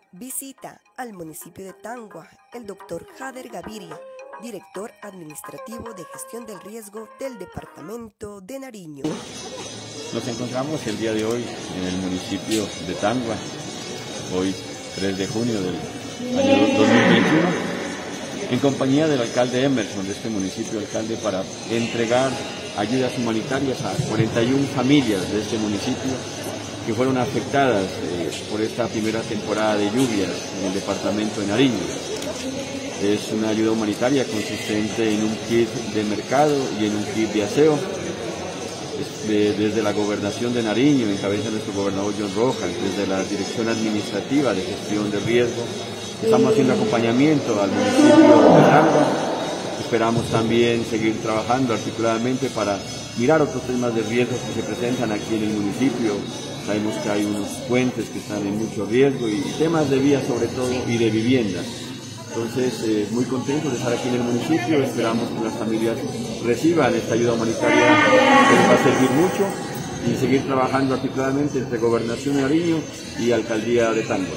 Visita al municipio de Tangua el doctor Jader Gaviria, director administrativo de gestión del riesgo del departamento de Nariño. Nos encontramos el día de hoy en el municipio de Tangua, hoy 3 de junio del año 2021, en compañía del alcalde Emerson de este municipio, alcalde, para entregar ayudas humanitarias a 41 familias de este municipio que fueron afectadas por esta primera temporada de lluvias en el departamento de Nariño. Es una ayuda humanitaria consistente en un kit de mercado y en un kit de aseo. Desde la gobernación de Nariño, en cabeza de nuestro gobernador John Rojas, desde la Dirección Administrativa de Gestión de Riesgo, estamos haciendo acompañamiento al municipio de Tangua. Esperamos también seguir trabajando articuladamente para mirar otros temas de riesgo que se presentan aquí en el municipio. Sabemos que hay unos puentes que están en mucho riesgo y temas de vías sobre todo y de viviendas. Entonces, muy contentos de estar aquí en el municipio. Esperamos que las familias reciban esta ayuda humanitaria que les va a servir mucho y seguir trabajando articuladamente entre Gobernación de Nariño y Alcaldía de Tangua.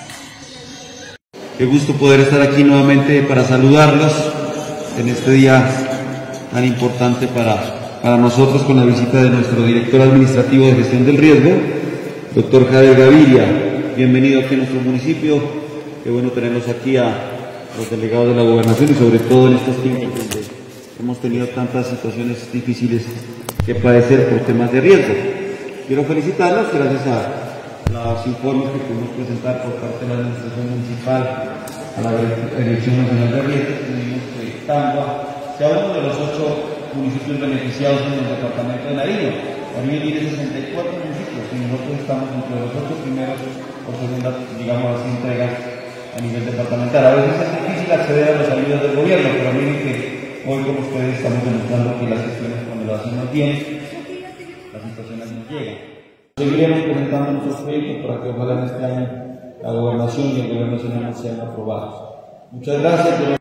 Qué gusto poder estar aquí nuevamente para saludarlos en este día tan importante para nosotros, con la visita de nuestro director administrativo de gestión del riesgo, doctor Jader Gaviria. Bienvenido aquí a nuestro municipio. Qué bueno tenerlos aquí a los delegados de la gobernación y sobre todo en estos tiempos donde hemos tenido tantas situaciones difíciles que padecer por temas de riesgo. Quiero felicitarlos gracias a los informes que pudimos presentar por parte de la administración municipal a la Dirección Nacional de Riesgo. Tuvimos que Tangua sea uno de los 8 municipios beneficiados en el departamento de Nariño. Nariño tiene 64 municipios y nosotros estamos entre los 8 primeros por segunda, digamos así, entrega a nivel departamental. A veces es difícil acceder a las ayudas del gobierno, pero miren que hoy con ustedes estamos demostrando que las gestiones, cuando lo hacemos bien, las situaciones nos llegan. Seguiremos presentando nuestros proyectos para que ojalá en este año la gobernación y el gobierno nacional sean aprobados. Muchas gracias.